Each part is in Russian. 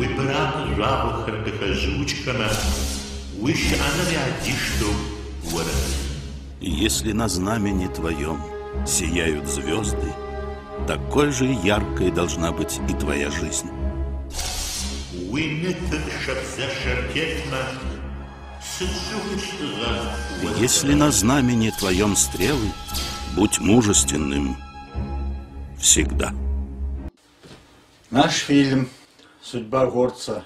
выбрал жабу жучкана, выше она ряди, что вырос. Если на знамени твоем сияют звезды, такой же яркой должна быть и твоя жизнь. Если на знамени твоем стрелы, будь мужественным всегда. Наш фильм «Судьба горца.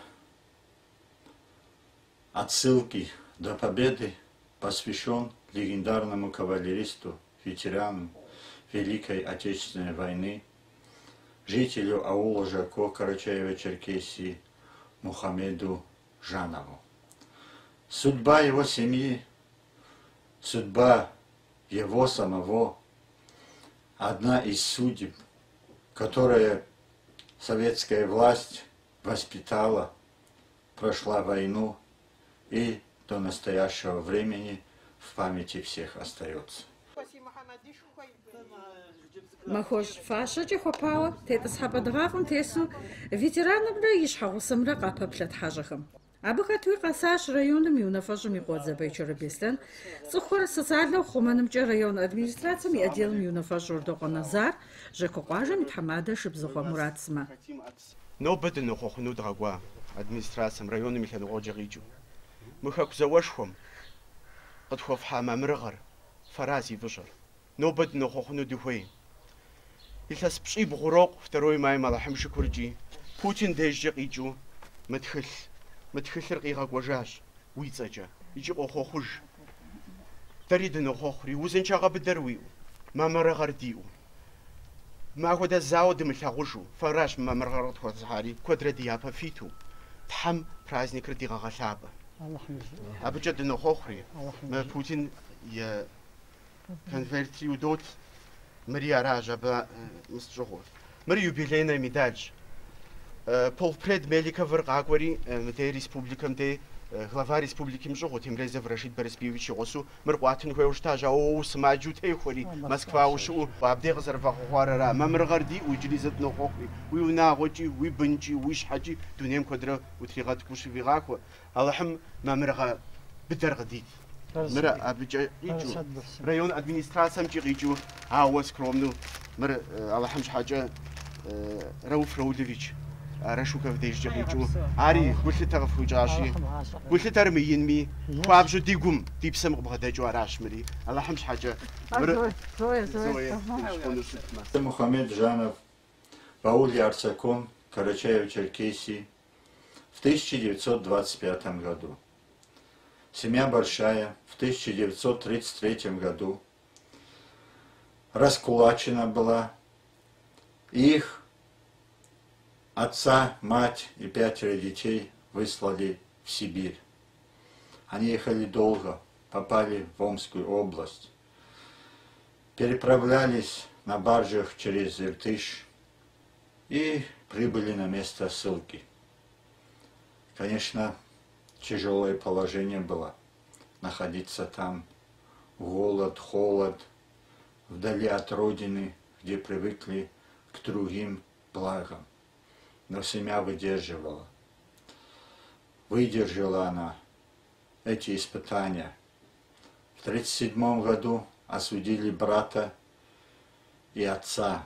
От ссылки до победы» посвящен легендарному кавалеристу, ветерану Великой Отечественной войны, жителю аула Жарко Карачаево-Черкесии Мухаммеду Жанову. Судьба его семьи, судьба его самого, одна из судеб, которая советская власть воспитала, прошла войну и до настоящего времени в памяти всех остается. Махош фашаджи хопала, тета схабадгахум тесу, ветеранам раишхагу самра капаплат хажахам. Абахатуи касаш районом юнафажу микодзе бейчора бестен, сухора социального хуманамча район администрациям и отделом юнафажу рдоко назар, жекокажа митхамада шибзуха муратсма. Но беден хохну драгва администрациям района михану оджаричу. Мы как завашхом, отхов хамамрагар, фарази вышар. Но беден хохну духой. Илхас пши бгурок 2 мая малахим шикурджи. Путин дежжаричу, متخسر قيغا وجاش ويتسجا يجي أخوخج تريد نخوخري وزن شغا بدرويو ما مرغرديو ما هو ده زاود ملحغوشو فراش ما مرغرد خو زهاري كودر ديابا فيتو تحم праздник رديغا غشابا أبجد نخوخري ما بوتين ي конвертриу دوت مريا راجا با مستجوغوت مريو بيلينا ميدالج Полпред Мелика Варгагвари, мте республикам де глава республики мжого Тимрезев Рашид Борисович Осу, Мркватин Хуэуштажа, о Смаджу Тейхори, Москва ушу, Абдег Зарвахуара, Мамрагарди, Уйджлизат Нохохри, Уйнагочи, Уйбенчи, Уйшхаджи, Дунем Квадра, Утригат Кушевираку, Аллахам Мамрага Бедаргадит. Мра Абиджа Ичу, район администрациям Чиричу, Ауа скромну, Мр Аллахам Шхаджа Рауф Раудович. Рашуков дежджаричу, ари гулитар фуджаши, гулитар миинми, хуабжу дигум, дипсам бгададжу арашмри, Аллахам шхаджа. Мухаммед Жанов в ауле Арцакон, Карачаево-Черкесии в 1925 году. Семья большая в 1933 году раскулачена была, их отца, мать и 5 детей выслали в Сибирь. Они ехали долго, попали в Омскую область, переправлялись на баржах через Иртыш и прибыли на место ссылки. Конечно, тяжелое положение было находиться там, голод, холод, вдали от родины, где привыкли к другим благам. Но семья выдерживала. Выдержала она эти испытания. В 1937 году осудили брата и отца.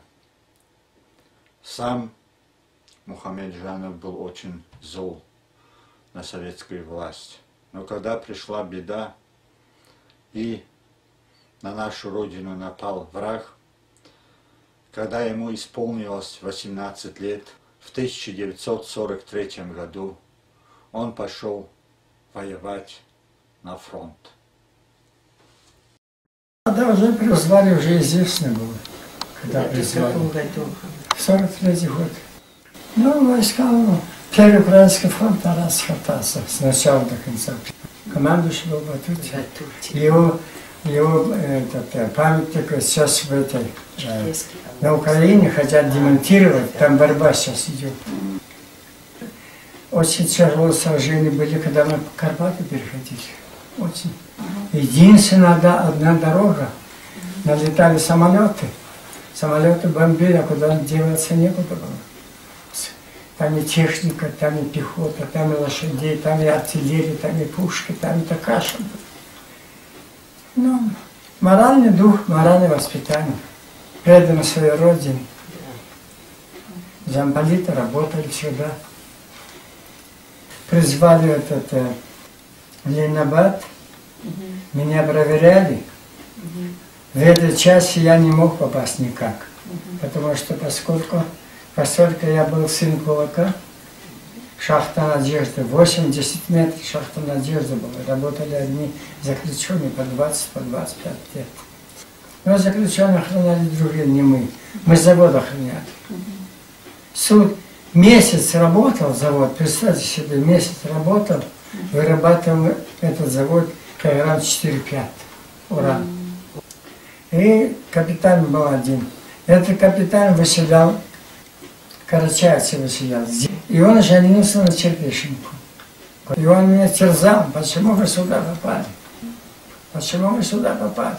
Сам Мухаммед Жанов был очень зол на советскую власть. Но когда пришла беда и на нашу родину напал враг, когда ему исполнилось 18 лет, в 1943 году он пошел воевать на фронт. Да, уже призвали, уже известно было, когда призвали. В 43 год. Ну, войска, Первый Украинский фронт раз хватался с начала до конца. Командующий был Батутин. Его памятник сейчас в этой, на Украине хотят демонтировать, там борьба сейчас идет. Очень тяжелые сражения были, когда мы по Карпаты переходили. Очень. Единственная одна дорога. Налетали самолеты. Самолеты бомбили, а куда деваться некуда было. Там и техника, там и пехота, там и лошадей, там и артиллерия, там и пушки, там и такая каша. Ну, моральный дух, моральное воспитание. Преданы своей родине. Замполиты работали всегда. Призвали в Ленинабад. Меня проверяли. В этой части я не мог попасть никак. Потому что поскольку я был сын кулака, шахта Надежды, 8-10 метров шахта Надежды была. Работали одни заключенные по 20, по 25 лет. Но заключенные охраняли другие, не мы. Мы завод охраняли. Суд месяц работал, завод, представьте себе, месяц работал, вырабатывал этот завод килограмм 4-5 уран. И капитан был один. Этот капитан выселял, карачайцы выселял. И он женился на Черкешенко. И он меня терзал, почему вы сюда попали? Почему вы сюда попали?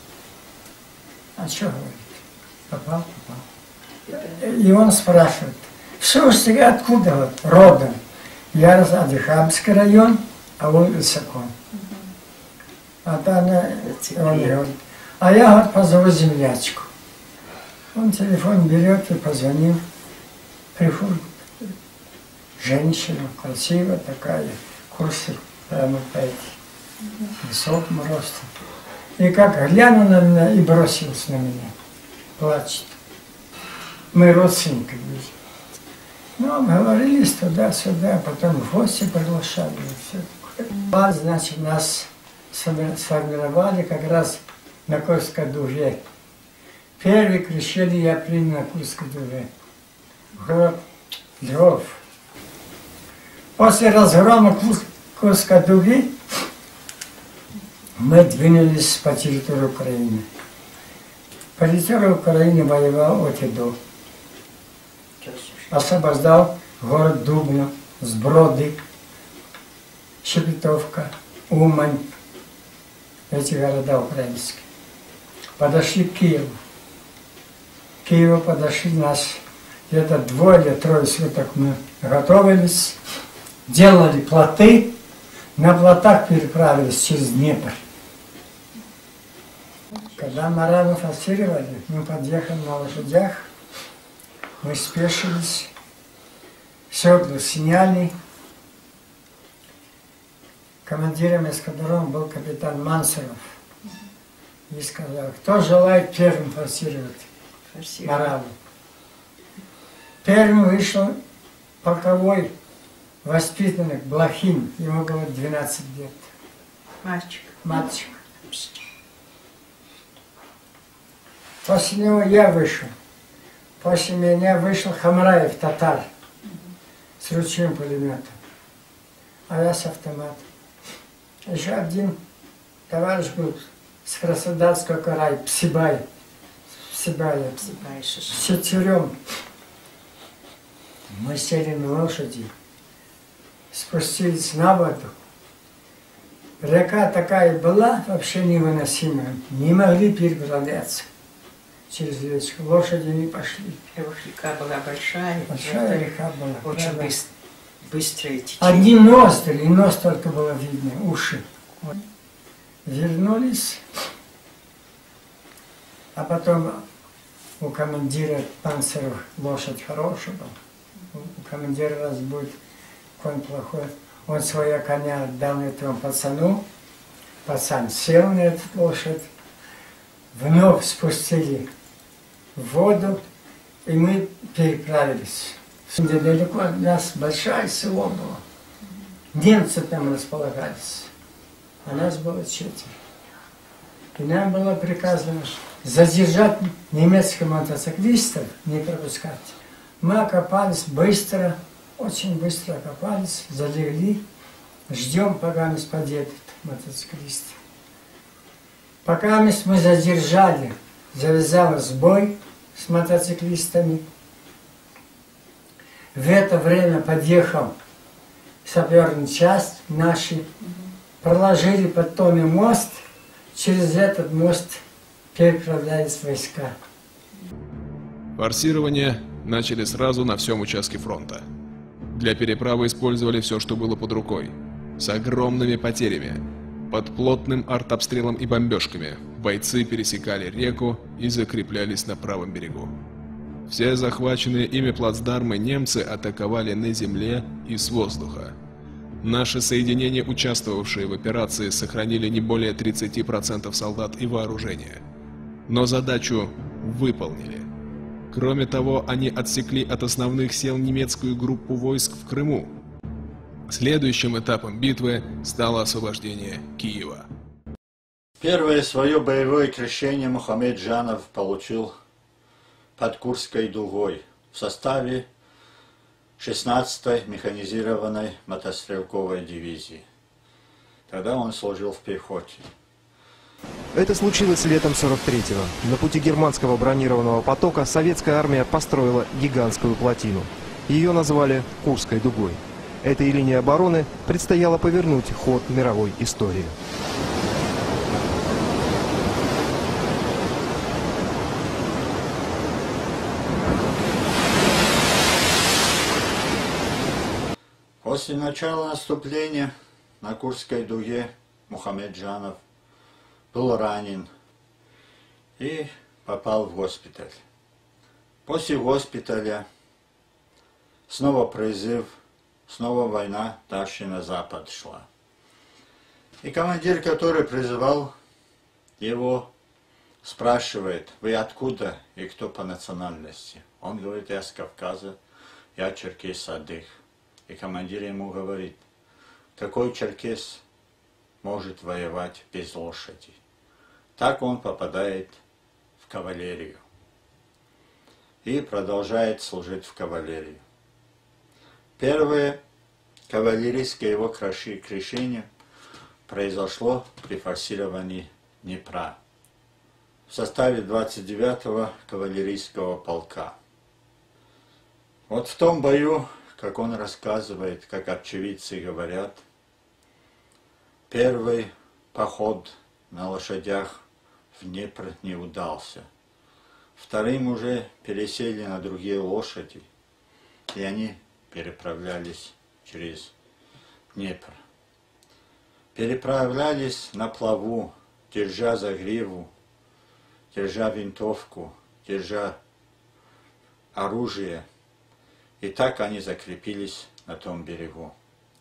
А что говорит? Попал. И он спрашивает, что ж ты откуда вот, родом? Я из Адыхамский район, а он Высокон. А там он говорит, а я вот позову землячку. Он телефон берет и позвонил. Приходит женщина, красивая такая, курсы прямо по высокому росту. И как глянула на меня и бросилась на меня. Плачет. Мы родственники были. Ну, говорились туда-сюда, потом в гости приглашали. Все. Значит, нас сформировали как раз на Курской дуге. Первый крещение я принял на Курской дуге. Гроб Львов. После разгрома Курской дуги мы двинулись по территории Украины. По территории Украины воевал от и до. Освобождал город Дубно, Сброды, Шепетовка, Умань. Эти города украинские. Подошли к Киеву. К Киеву подошли нас. Где-то 2 или 3 суток мы готовились, делали плоты, на плотах переправились через Днепр. Когда Марану форсировали, мы подъехали на лошадях, мы спешились, седла сняли. Командиром эскадрона был капитан Мансуров. И сказал, кто желает первым форсировать Марану. Первым вышел полковой воспитанник Блохин, ему было 12 лет. Мальчик. После него я вышел. После меня вышел Хамраев, татар, с ручным пулеметом. А я с автоматом. Еще один товарищ был с Краснодарского края, Псибай. С 4. Мы сели на лошади, спустились на воду. Река такая была, вообще невыносимая. Не могли переправляться через речку. Лошади не пошли. Река была большая. Большая река была. Очень быстрое течение. Одни ноздри, и нос только было видно, уши. Вот. Вернулись, а потом у командира Панцеров лошадь хорошая была. У командира раз будет конь плохой. Он своего коня отдал этому пацану. Пацан сел на эту лошадь. Вновь спустили в воду, и мы переправились. Недалеко от нас большое село было. Немцы там располагались. А нас было 4. И нам было приказано задержать немецких мотоциклистов, не пропускать. Мы окопались быстро, очень быстро окопались, залегли, ждем, пока нас подъедут мотоциклисты. Пока мы задержали, завязалась бой с мотоциклистами. В это время подъехал саперная часть наши, проложили подтонный мост, через этот мост переправлялись войска. Форсирование начали сразу на всем участке фронта. Для переправы использовали все, что было под рукой. С огромными потерями. Под плотным артобстрелом и бомбежками бойцы пересекали реку и закреплялись на правом берегу. Все захваченные ими плацдармы немцы атаковали на земле и с воздуха. Наши соединения, участвовавшие в операции, сохранили не более 30% солдат и вооружения. Но задачу выполнили. Кроме того, они отсекли от основных сил немецкую группу войск в Крыму. Следующим этапом битвы стало освобождение Киева. Первое свое боевое крещение Мухаммед Джанов получил под Курской дугой в составе 16-й механизированной мотострелковой дивизии. Тогда он служил в пехоте. Это случилось летом 43-го. На пути германского бронированного потока советская армия построила гигантскую плотину. Ее назвали Курской дугой. Этой линии обороны предстояло повернуть ход мировой истории. После начала наступления на Курской дуге Мухаммед Джанов был ранен и попал в госпиталь. После госпиталя снова призыв, снова война дальше на запад шла. И командир, который призывал его, спрашивает: вы откуда и кто по национальности? Он говорит: я с Кавказа, я черкес Садых. И командир ему говорит: какой черкес может воевать без лошади? Так он попадает в кавалерию и продолжает служить в кавалерии. Первое кавалерийское его крещение произошло при форсировании Днепра в составе 29-го кавалерийского полка. Вот в том бою, как он рассказывает, как очевидцы говорят, первый поход на лошадях в Днепр не удался. Вторым уже пересели на другие лошади, и они переправлялись через Днепр. Переправлялись на плаву, держа за гриву, держа винтовку, держа оружие. И так они закрепились на том берегу.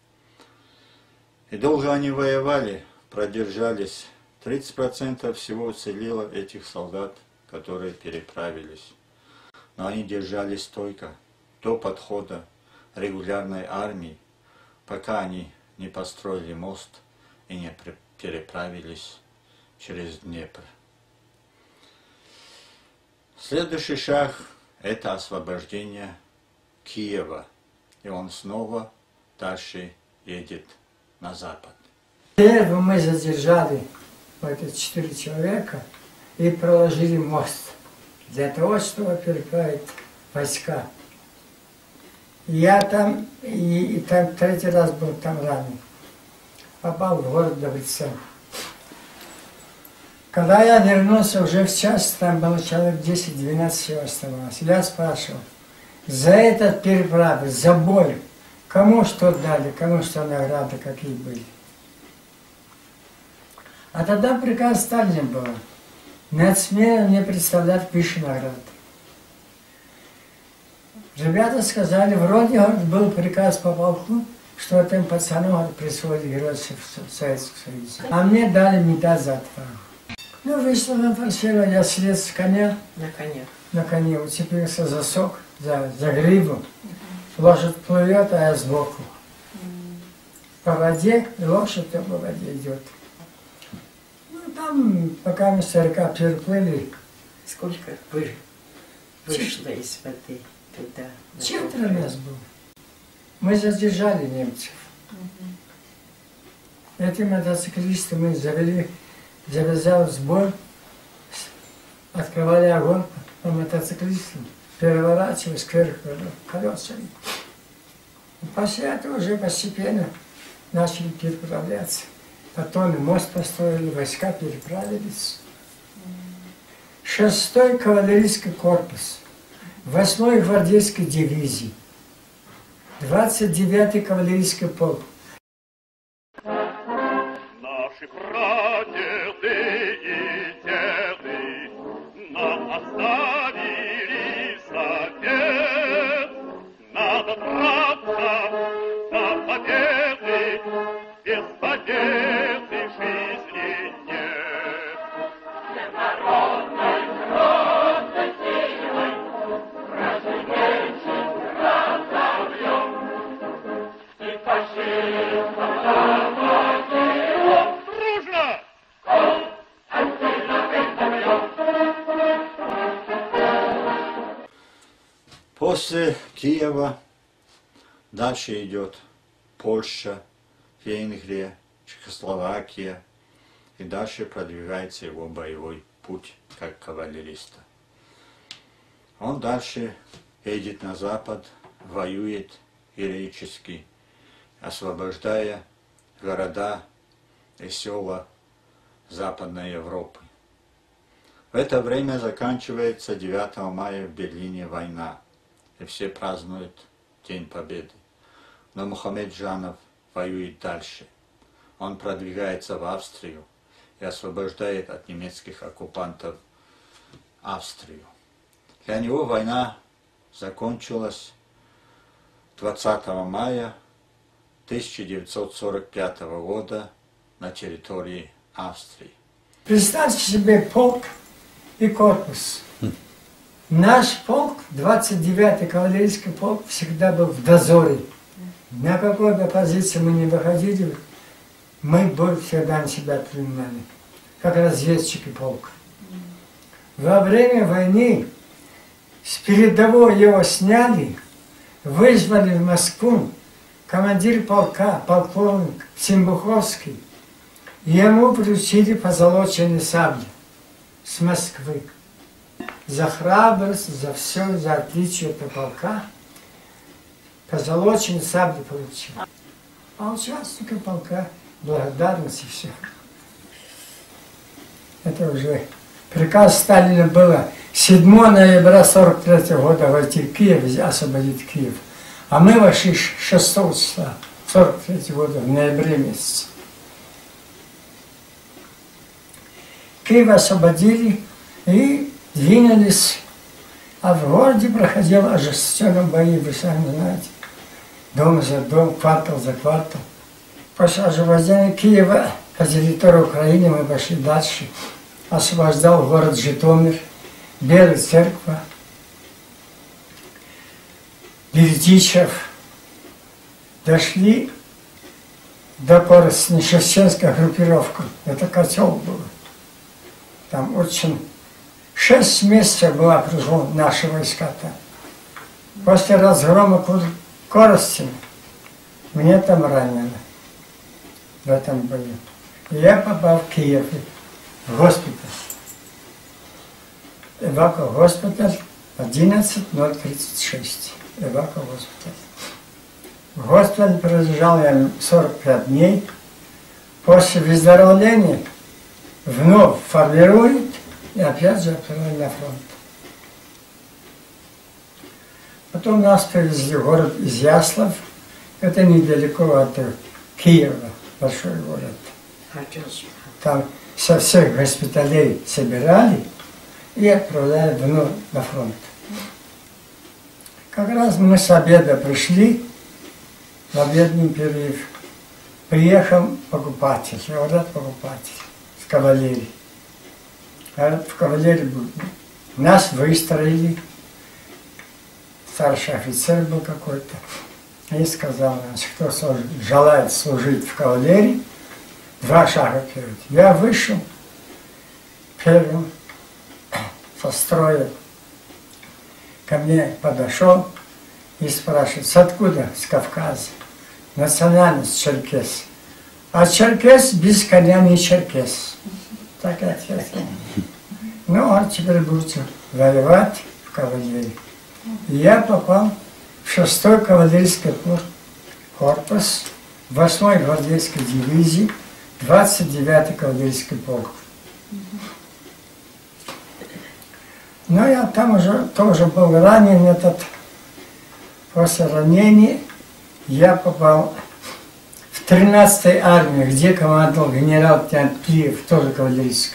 И долго они воевали, продержались. 30% всего уцелело этих солдат, которые переправились. Но они держались стойко до подхода регулярной армии, пока они не построили мост и не переправились через Днепр. Следующий шаг – это освобождение Киева, и он снова дальше едет на запад. Первым мы задержали вот эти 4 человека и проложили мост для того, чтобы переправить войска. Я там, и там 3-й раз был там ранен. Попал в город Добрыцен. Когда я вернулся уже в час, там было человек 10-12 всего оставалось. Я спрашивал: за этот переправу, за бой, кому что дали, кому что награды, какие были. А тогда приказ Сталина был: не смею мне представлять выше наград. Ребята сказали, вроде был приказ по полку, что этим пацанам присвоили геройство в Советском Союзе. А мне дали медаль за отвагу. Ну, вышел на форсировал, я слез с коня. На коне. На коне уцепился за сок, за гриву. Лошадь плывет, а я сбоку. По воде, лошадь по воде идет. Ну, там, пока мы 40 переплыли. Сколько вышло из воды туда? 4 нас было. Мы задержали немцев. Эти мотоциклисты мы завязал сбор, открывали огонь по мотоциклистам, переворачивались кверху колесами. И после этого уже постепенно начали переправляться. Потом мост построили, войска переправились. 6-й кавалерийский корпус 8-й гвардейской дивизии 29-й кавалерийский полк. Наши прадеды и деды нам оставили завет. Надо драться за победы, без победы жизни нет. Всенародной грозной силой разумеется разобьем и фашистов заводим. Дружно! После Киева дальше идет Польша, Венгрия, Чехословакия, и дальше продвигается его боевой путь как кавалериста. Он дальше едет на запад, воюет героически, освобождая города и села Западной Европы. В это время заканчивается 9 мая в Берлине война, и все празднуют День Победы. Но Мухаммед Жанов воюет дальше. Он продвигается в Австрию и освобождает от немецких оккупантов Австрию. Для него война закончилась 20 мая 1945 года на территории Австрии. Представьте себе полк и корпус. Наш полк, 29-й кавалерийский полк, всегда был в дозоре. На какой бы позиции мы не выходили, мы бой всегда на себя принимали, как разведчики полка. Во время войны с передовой его сняли, вызвали в Москву командир полка, полковник Цимбуховский. Ему вручили позолоченные сабли с Москвы. За храбрость, за все, за отличие от полка позолоченные сабли получил. А участники полка благодарность и все. Это уже приказ Сталина было 7 ноября 1943 года войти в Киев, освободить Киев. А мы вошли 6 числа 1943 года, в ноябре месяце. Киев освободили и двинулись, а в городе проходил ожесточенные бои, вы сами знаете, дом за дом, квартал за квартал. После освобождения Киева по территории Украины мы пошли дальше. Освобождал город Житомир, Белая Церковь, Бердичев. Дошли до Коростни, Шевченская группировка. Это котел был. Там очень 6 месяцев была окружена наши войска там. После разгрома Коростни мне там ранено в этом бою. И я попал в Киев, в госпиталь. Эвако-госпиталь 11:36. Эвако-госпиталь. В госпитале пролежал я 45 дней. После выздоровления вновь формирует и опять же отправили на фронт. Потом нас привезли в город Изяслав. Это недалеко от Киева, большой город. Там со всех госпиталей собирали и отправляли вновь на фронт. Как раз мы с обеда пришли, в обедный перерыв. Приехал покупатель, говорят, покупатель с кавалерии. Говорят, в кавалерии был. Нас выстроили, старший офицер был какой-то, и сказал, кто желает служить в кавалерии, 2 шага вперед. Я вышел первым со строя, ко мне подошел и спрашивает, с откуда? С Кавказа. Национальность черкес. А черкес без коня не черкес. Так и ответил. Ну, а теперь будете воевать в кавалерии. И я попал в 6-й кавалерийский корпус 8-й гвардейской дивизии, 29-й кавалерийский полк. Но я там уже тоже был ранен, после ранения Я попал в 13-й армию, где командовал генерал-лейтенант Плиев, тоже кавалерийский.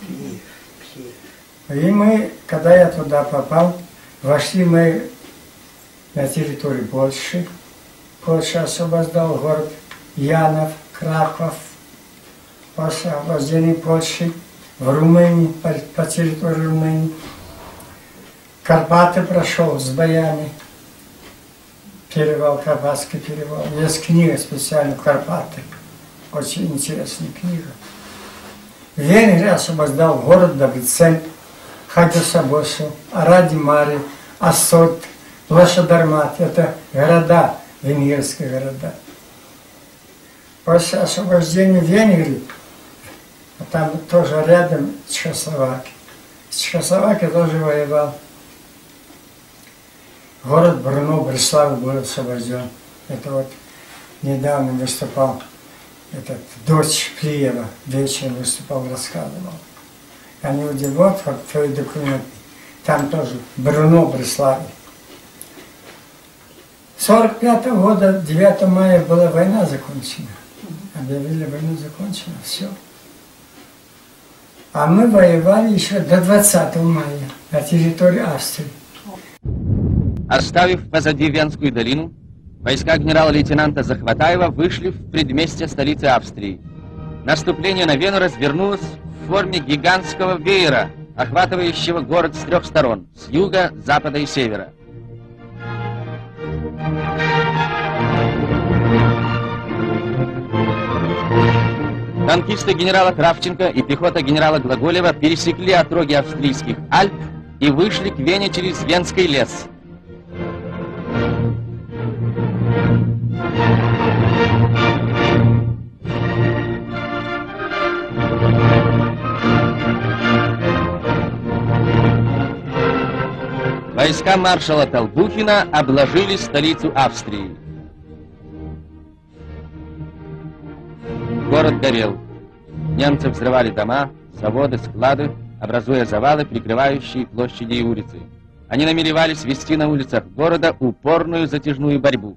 И мы, когда я туда попал, вошли мы на территорию Польши. Польша освобождал город Янов, Краков. После освобождения Польши в Румынии, по территории Румынии. Карпаты прошел с боями. Перевал, Карпатский перевал. Есть книга специально «Карпаты». Очень интересная книга. Венгрия освобождал город Добрицен, Хагасабосу, Аради-Мари, Ассот, Лошадармат. Это города, венгерские города. После освобождения Венгрии, там тоже рядом Чехословакия. С Чехословакией тоже воевал. Город Брно, Бреслав был освобожден. Это вот недавно выступал этот дочь Плиева, вечером выступал, рассказывал. Они удивляют, вот твои документы. Там тоже Брно, Бреслав. 45-го года, 9 мая, была война закончена. Объявили войну закончена, все. А мы воевали еще до 20 мая на территории Австрии. Оставив позади Венскую долину, войска генерала-лейтенанта Захватаева вышли в предместье столицы Австрии. Наступление на Вену развернулось в форме гигантского веера, охватывающего город с 3 сторон – с юга, запада и севера. Танкисты генерала Кравченко и пехота генерала Глаголева пересекли отроги австрийских Альп и вышли к Вене через Венский лес. Войска маршала Толбухина обложили столицу Австрии. Город горел. Немцы взрывали дома, заводы, склады, образуя завалы, прикрывающие площади и улицы. Они намеревались вести на улицах города упорную затяжную борьбу.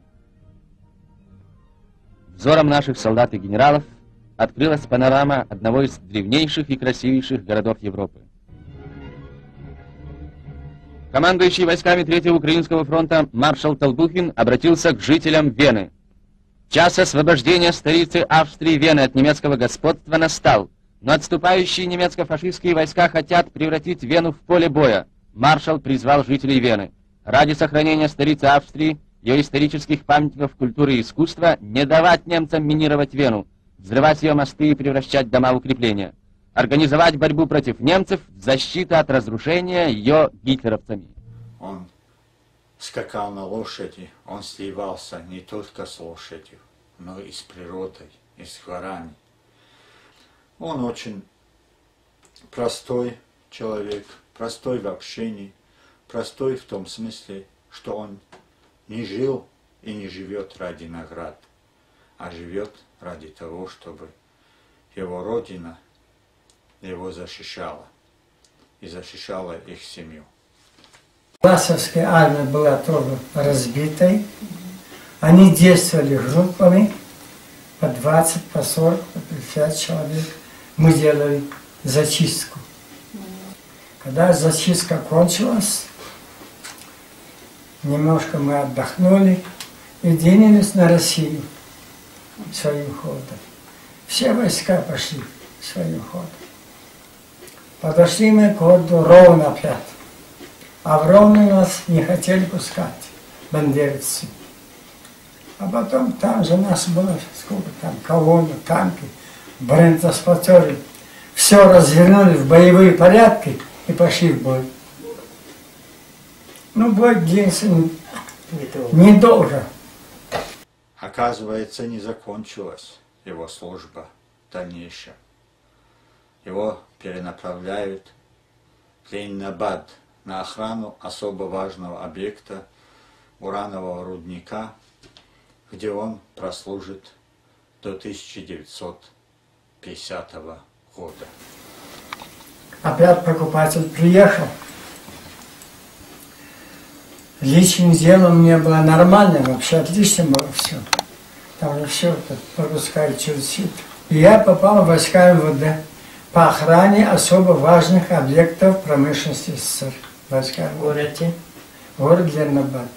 Взором наших солдат и генералов открылась панорама одного из древнейших и красивейших городов Европы. Командующий войсками 3-го Украинского фронта маршал Толбухин обратился к жителям Вены. Час освобождения столицы Австрии Вены от немецкого господства настал, но отступающие немецко-фашистские войска хотят превратить Вену в поле боя. Маршал призвал жителей Вены ради сохранения столицы Австрии, ее исторических памятников культуры и искусства, не давать немцам минировать Вену, взрывать ее мосты и превращать дома в укрепления, организовать борьбу против немцев в защиту от разрушения ее гитлеровцами. Он скакал на лошади, он сливался не только с лошадью, но и с природой, и с горами. Он очень простой человек, простой в общении, простой в том смысле, что он не жил и не живет ради наград, а живет ради того, чтобы его родина его защищала и защищала их семью. Власовская армия была тоже разбитой. Они действовали группами по 20, по 40, по 50 человек. Мы делали зачистку. Когда зачистка кончилась, немножко мы отдохнули и двинулись на Россию своим ходом. Все войска пошли своим ходом. Подошли мы к городу Ровно опять. А в Ровно нас не хотели пускать бандеровцы. А потом там же нас было, сколько там, колонны, танки, бронетранспортеры. Все развернули в боевые порядки и пошли в бой. Ну, бой длился недолго. Оказывается, не закончилась его служба дальнейшая. Его перенаправляют в Ленинабад на охрану особо важного объекта уранового рудника, где он прослужит до 1950 года. Опять покупатель приехал. Личным делом мне было нормально, вообще отлично было все. Там же все пропускают через сито. И я попал в войска МВД по охране особо важных объектов промышленности СССР. Войска В городе? Город Ленинабад.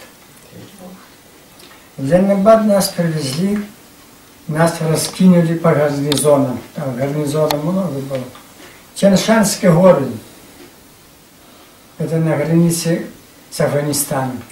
В Ленинабад нас привезли, нас раскинули по гарнизонам. Там гарнизонов много было. Тяньшанский город. Это на границе с Афганистаном.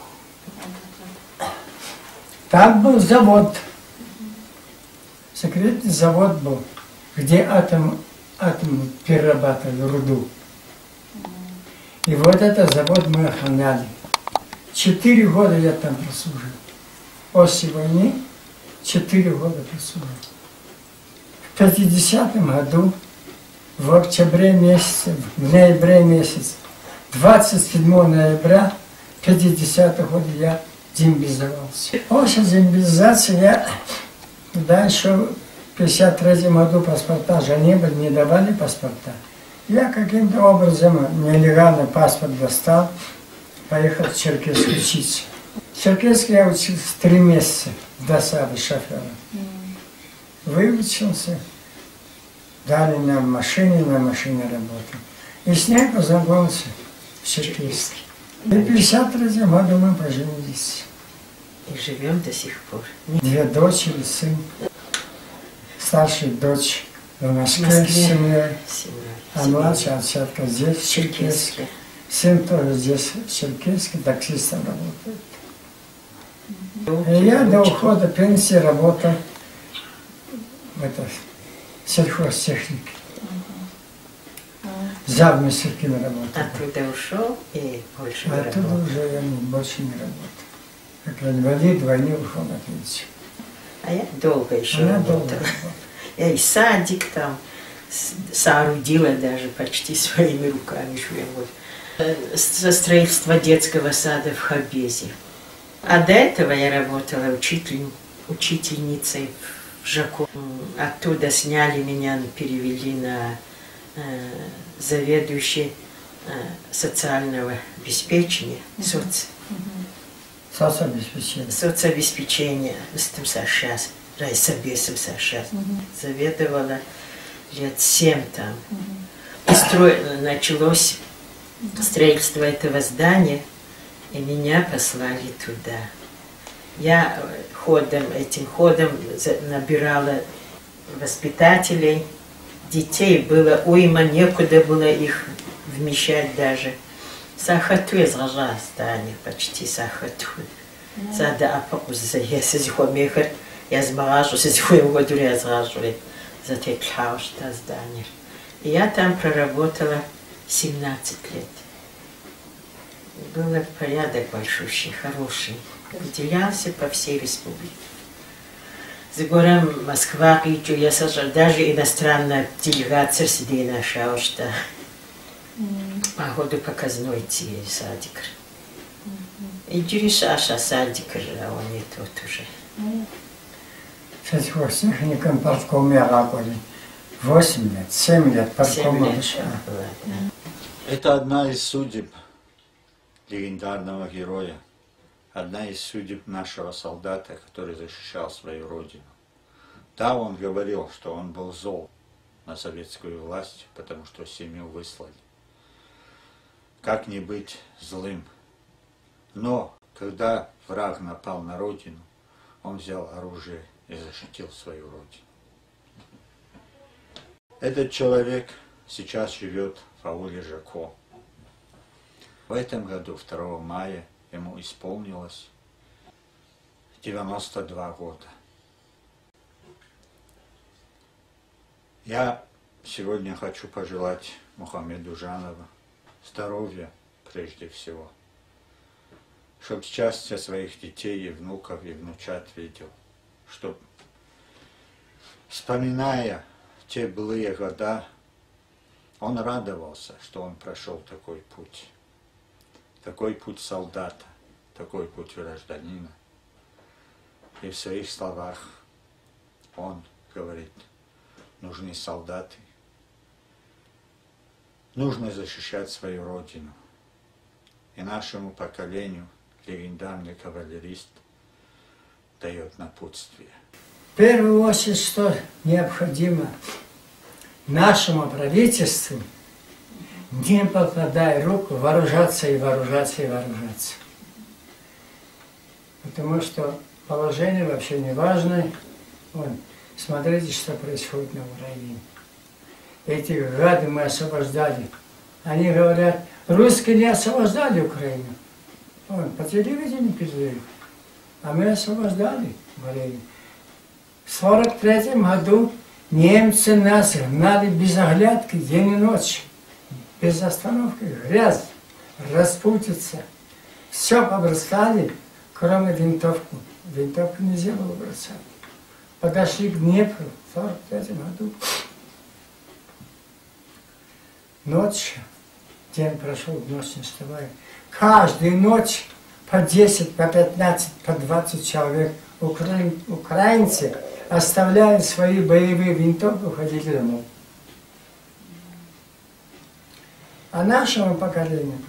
Там был завод. Секретный завод был, где атом перерабатывали руду. И вот этот завод мы охраняли. 4 года я там прослужил. После войны 4 года прослужил. В 50-м году, в октябре месяце, в ноябре месяце, 27 ноября 50-го года я демобилизовался. После демобилизации я, да, еще в 53-м году паспорта же не были, не давали паспорта. Я каким-то образом нелегально паспорт достал, поехал в Черкесск учиться. В Черкесске я учился 3 месяца до Сабы шофера. Выучился, дали на машине работал. И с ней познакомился в Черкесске. И в 53-м году мы поженились. И живем до сих пор. 2 дочери, сын. Старшая дочь в Москве с семьей. А младшая отчатка здесь, в Черкесске. Сын тоже здесь, в Черкесске, таксистом работает. И я до ухода пенсии работал в сельхозтехнике. Завместерким работал. Оттуда ушел и больше не работал. Оттуда уже я больше не работал. Как инвалид войны ушел на пенсию. А я долго еще работала. Я и садик там соорудила даже почти своими руками. Со строительства детского сада в Хабезе. А до этого я работала учительницей в ЖАКО. Оттуда сняли меня, перевели на заведующий социального обеспечения, соцобеспечения, сейчас, райсобесом сейчас. Заведовала лет 7 там. И началось строительство этого здания, и меня послали туда. Я этим ходом набирала воспитателей, детей было уйма, некуда было их вмещать даже. Сахату изражала здание, почти сахату. Сада апакуза, я сизихомехар, я смаражу, сизихомехар, я сражу, затеклау, что здание. И я там проработала 17 лет. Был порядок большущий, хороший. Выделялся по всей республике. За гором Москва, я сажал, даже иностранная делегация сидела нашла, что погоду показной тебе садик. И Джеришаша садик, а он не тот уже. Сельхозтехником парткоме работали 8 лет, 7 лет парткома. Это одна из судеб легендарного героя, одна из судеб нашего солдата, который защищал свою родину. Да, он говорил, что он был зол на советскую власть, потому что семью выслали. Как не быть злым? Но когда враг напал на родину, он взял оружие и защитил свою родину. Этот человек сейчас живет в ауле Жако. В этом году, 2 мая, ему исполнилось 92 года. Я сегодня хочу пожелать Мухаммеду Жанову здоровья прежде всего, чтобы счастье своих детей и внуков и внучат видел, чтобы, вспоминая те былые года, он радовался, что он прошел такой путь солдата, такой путь гражданина. И в своих словах он говорит, нужны солдаты, нужно защищать свою родину. И нашему поколению легендарный кавалерист, дает напутствие. В первую очередь, что необходимо нашему правительству, не покладая руку, вооружаться и вооружаться и вооружаться. Потому что положение вообще не важное. Вон, смотрите, что происходит на Украине. Эти гады мы освобождали. Они говорят, русские не освобождали Украину. Вон, по телевидению передают. А мы освобождали Украину. В 1943 году немцы нас гнали без оглядки день и ночь. Без остановки. Грязь, распутица. Все побросали, кроме винтовку. Винтовку нельзя было бросать. Подошли к Днепру в 1943 году. Ночью, день прошел, ночь не вставая. Каждую ночь по 10, по 15, по 20 человек украинцы оставляли свои боевые винтовки, уходили домой. А нашему поколению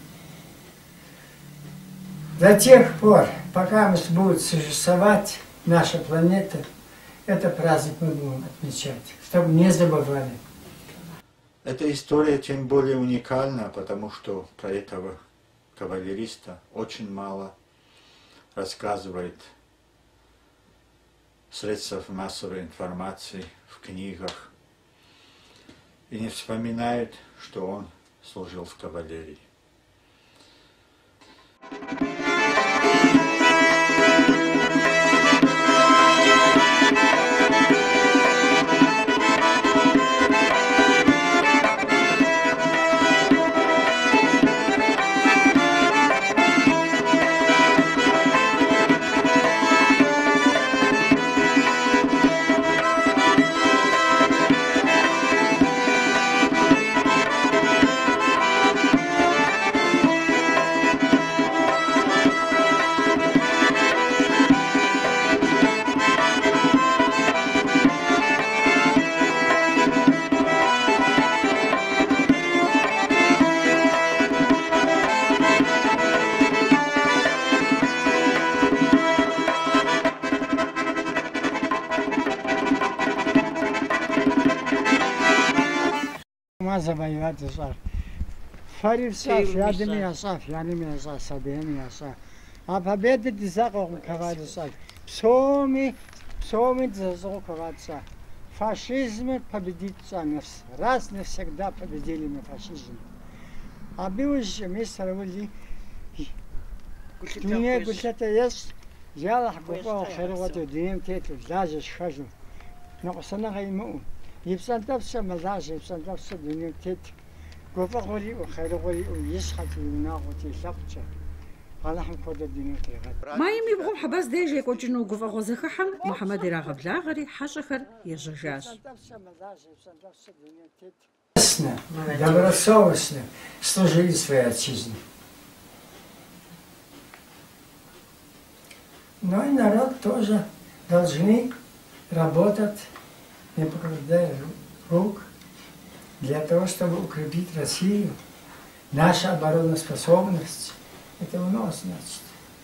до тех пор, пока будет существовать наша планета, это праздник мы будем отмечать, чтобы не забывали. Эта история тем более уникальна, потому что про этого кавалериста очень мало рассказывает средств массовой информации, в книгах. И не вспоминают, что он служил в кавалерии. Завоевать Исаф. Фарифсаф, ядами Асаф, янами Асаф, сабиями Асаф. А победа дизаком кавадисаф. Псоми дизаком. Фашизм победится раз навсегда победили мы фашизм. А бивуш мистер Вули, мне гулята есть, я лахбука хервату днем тету, даже схожу. Но посанага ему. Ипсантавса мазаж, ипсантавса днем тет. Гофа гори у хервари у исхати наготи лапча. Аллахм кода днем тет. Маим يبغوا حباس ديجي يكونوا قفا غزخحن محمد راغب لاغري حشخر يججاش. Добросовестно служили своей отчизне. Но и народ тоже должны работать, не покладая рук, для того, чтобы укрепить Россию. Наша обороноспособность – это у нас, значит.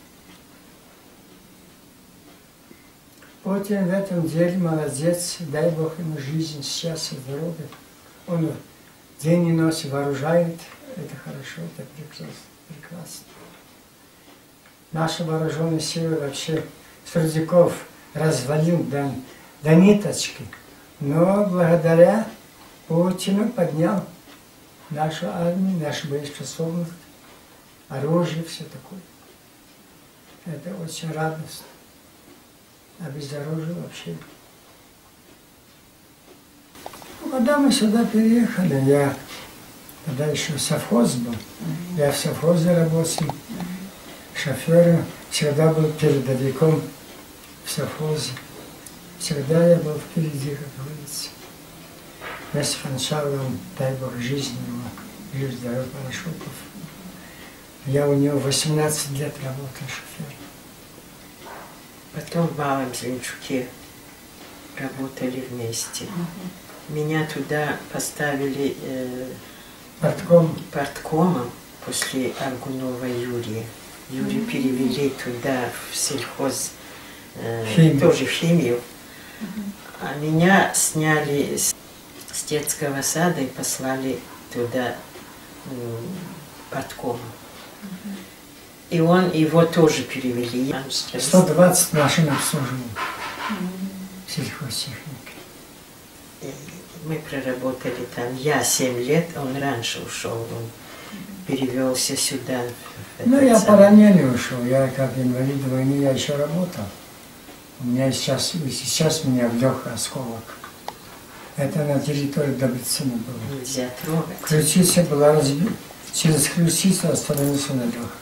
Путин в этом деле молодец, дай Бог ему жизнь, счастье, здоровье. Он день и ночь вооружает, это хорошо, это прекрасно. Наши вооруженные силы вообще Сурдиков развалил до ниточки, но благодаря Путину поднял нашу армию, нашу боеспособность, оружие, все такое. Это очень радостно. А без оружия вообще. Когда мы сюда переехали, я тогда еще совхоз был, я в совхозе работал, шофером, всегда был передовиком в совхозе. Всегда я был впереди, как говорится. Вместе с Фаншавом, дай Бог жизни его, жив здоров, Парашуков. Я у него 18 лет работал шофером. Потом в Малом Зеленчуке работали вместе. Меня туда поставили порткомом после Аргунова Юрия. Юрий перевели туда, в сельхоз, Химию. тоже в химию. А меня сняли с детского сада и послали туда подком. И его тоже перевели. 120 машин обслуживал. Сельхозтехника. Мы проработали там. Я 7 лет, он раньше ушел. Он перевелся сюда. Ну, я по ранению ушел. Я как инвалид войны, я еще работал. У меня сейчас у меня в легкий осколок. Это на территории Добрыцина было. Нельзя трогать. Ключица была разбита. Через ключицу остановился на легкой.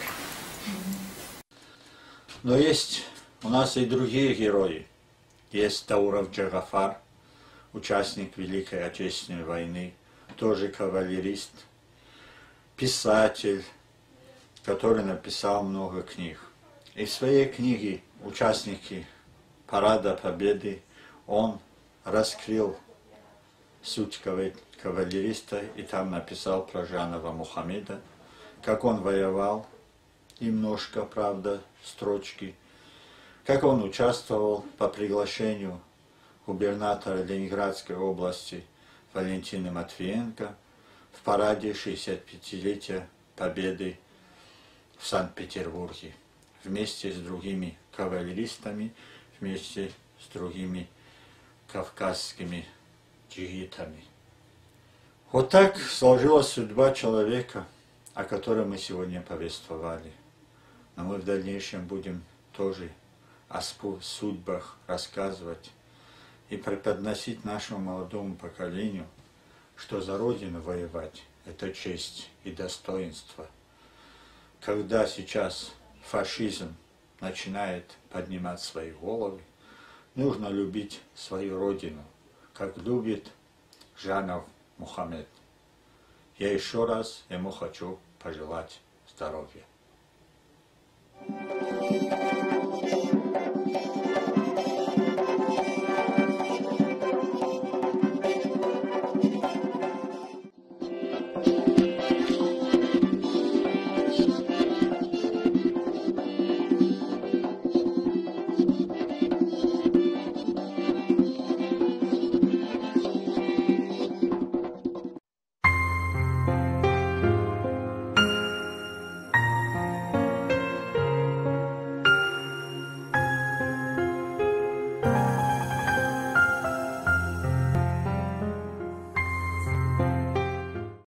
Но есть у нас и другие герои. Есть Тауров Джагафар, участник Великой Отечественной войны, тоже кавалерист, писатель, который написал много книг. И в своей книге «Участники Парада Победы» он раскрыл суть кавалериста и там написал про Жанова Мухаммеда, как он воевал, немножко, правда, строчки, как он участвовал по приглашению губернатора Ленинградской области Валентины Матвиенко в параде 65-летия Победы в Санкт-Петербурге вместе с другими кавалеристами, вместе с другими кавказскими джигитами. Вот так сложилась судьба человека, о котором мы сегодня повествовали. Но мы в дальнейшем будем тоже о судьбах рассказывать и преподносить нашему молодому поколению, что за Родину воевать – это честь и достоинство. Когда сейчас фашизм начинает поднимать свои головы, нужно любить свою Родину, как любит Жанов Мухаммед. Я еще раз ему хочу пожелать здоровья.